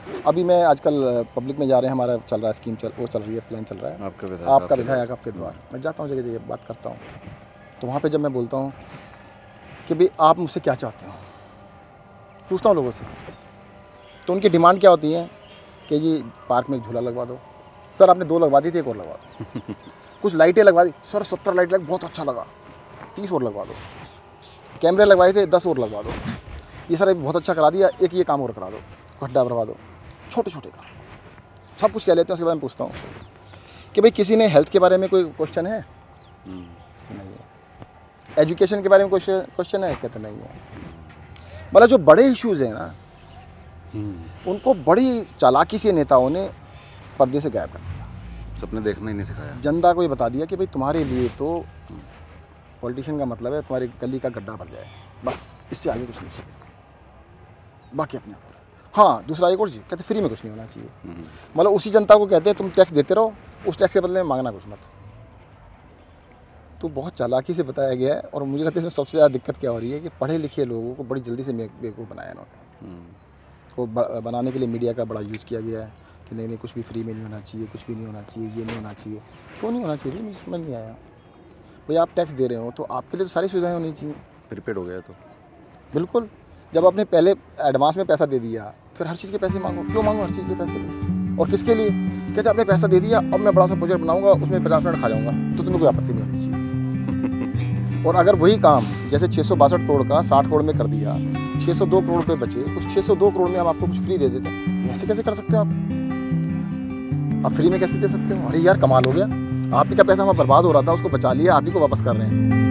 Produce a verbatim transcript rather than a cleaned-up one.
अभी मैं आजकल पब्लिक में जा रहे हैं, हमारा चल रहा है स्कीम, चल वो चल रही है, प्लान चल रहा है आपका विधायक आपका विधायक आपके द्वार। मैं जाता हूँ जगह जगह बात करता हूँ, तो वहाँ पे जब मैं बोलता हूँ कि भाई आप मुझसे क्या चाहते हो, पूछता हूँ लोगों से, तो उनकी डिमांड क्या होती है कि जी पार्क में एक झूला लगवा दो। सर आपने दो लगवा दी थी, एक और लगवा दो। कुछ लाइटें लगवा दी, सर सत्तर लाइट लग बहुत अच्छा लगा, तीस और लगवा दो। कैमरे लगवाए थे, दस और लगवा दो। ये सर बहुत अच्छा करा दिया, एक ये काम और करा दो, गड्ढा भरवा दो। छोटे छोटे काम सब कुछ कह लेते हैं। उसके बाद मैं पूछता हूँ कि भाई किसी ने हेल्थ के बारे में कोई क्वेश्चन है? नहीं है। एजुकेशन के बारे में कोई क्वेश्चन है? कहते नहीं है। मतलब जो बड़े इश्यूज़ हैं ना, उनको बड़ी चालाकी से नेताओं ने पर्दे से गायब कर दिया। सपने देखना ही नहीं सिखाया। जनता को ये बता दिया कि भाई तुम्हारे लिए तो पॉलिटिशियन का मतलब है तुम्हारी गली का गड्ढा भर जाए, बस इससे आगे कुछ नहीं चाहिए, बाकी अपने आप। हाँ, दूसरा एक और चीज़ कहते फ्री में कुछ नहीं होना चाहिए। मतलब उसी जनता को कहते हैं तुम टैक्स देते रहो, उस टैक्स के बदले में मांगना कुछ मत। तो बहुत चालाकी से बताया गया है। और मुझे लगता है इसमें सबसे ज़्यादा दिक्कत क्या हो रही है कि पढ़े लिखे लोगों को बड़ी जल्दी से बेवकूफ़ बनाया इन्होंने। तो बनाने के लिए मीडिया का बड़ा यूज़ किया गया है कि नहीं नहीं कुछ भी फ्री में नहीं होना चाहिए, कुछ भी नहीं होना चाहिए, ये नहीं होना चाहिए। क्यों नहीं होना चाहिए? मुझे समझ नहीं आया। भाई आप टैक्स दे रहे हो तो आपके लिए तो सारी सुविधाएं होनी चाहिए। प्रीपेड हो गया तो बिल्कुल। जब आपने पहले एडवांस में पैसा दे दिया, फिर हर चीज़ के पैसे मांगो। क्यों मांगो हर चीज़ के पैसे भी? और किसके लिए? कहते आपने पैसा दे दिया, अब मैं बड़ा सा प्रोजेक्ट बनाऊंगा, उसमें पचास मिनट खा जाऊंगा, तो तुम्हें कोई आपत्ति नहीं होनी चाहिए। और अगर वही काम जैसे छः सौ बासठ करोड़ का साठ करोड़ में कर दिया, छः सौ दो करोड़ रुपये बचे, उस छः सौ दो करोड़ में हम आपको कुछ फ्री दे देते हैं, ऐसे कैसे कर सकते हो आप? आप फ्री में कैसे दे सकते हो? अरे यार कमाल हो गया, आप ही का पैसा हमारा बर्बाद हो रहा था, उसको बचा लिया, आप ही को वापस कर रहे हैं।